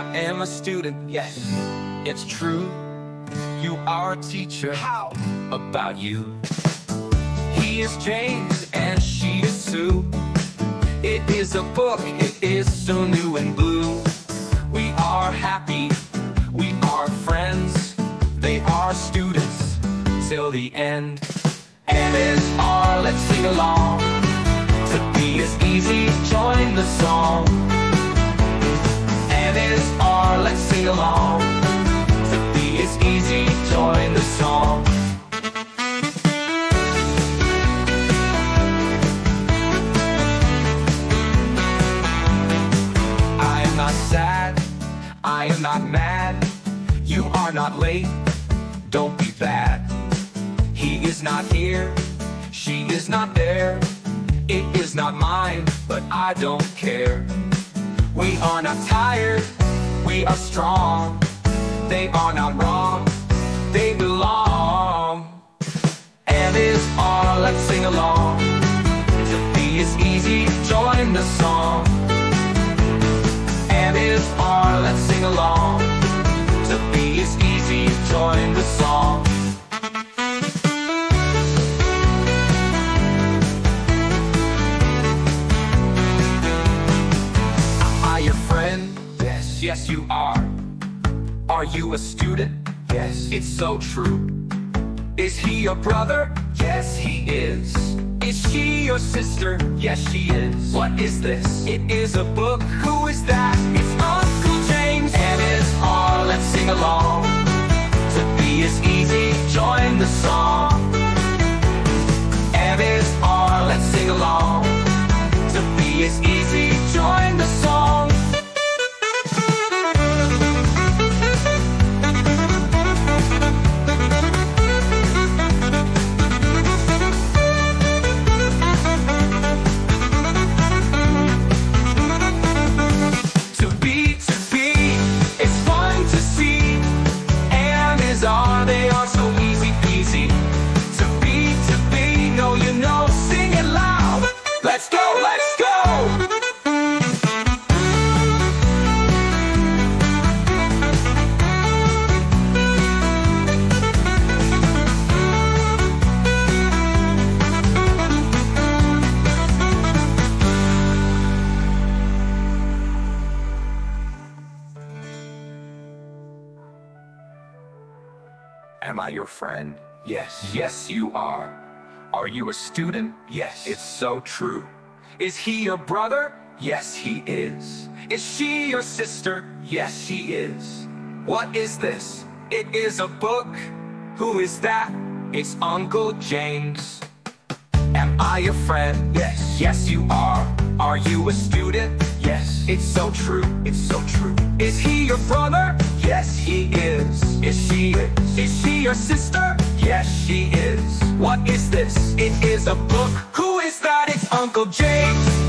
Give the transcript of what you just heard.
am a student, yes, it's true. You are a teacher, how about you? He is James and she is Sue. It is a book, it is so new and blue. We are happy, we are friends. They are students till the end. M is R, let's sing along. To be is easy, join the song. M is R, let's sing along. To be is easy, join the song. I am not sad, I am not mad. You are not late, don't be bad. He is not here, she is not there. It is not mine, but I don't care. We are not tired, we are strong. They are not wrong, they belong. M is R, let's sing along. To be is easy, join the song. M is R, let's sing along. To be is easy, join the song. Yes, you are. Are you a student? Yes, it's so true. Is he your brother? Yes, he is. Is she your sister? Yes, she is. What is this? It is a book. Who is that? It's Uncle James. M is R, let's sing along. To be is easy, join the song. M is R, let's sing along. To be is easy, join the song. They are so easy peasy. To be, no you know, sing it loud. Let's go, let's go. Am I your friend? Yes, yes you are. Are you a student? Yes, it's so true. Is he your brother? Yes, he is. Is she your sister? Yes, she is. What is this? It is a book. Who is that? It's Uncle James. Am I your friend? Yes, yes you are. Are you a student? Yes, it's so true, it's so true. Is he your brother? Yes, he is. Is she your sister? Yes, she is. What is this? It is a book. Who is that? It's Uncle James.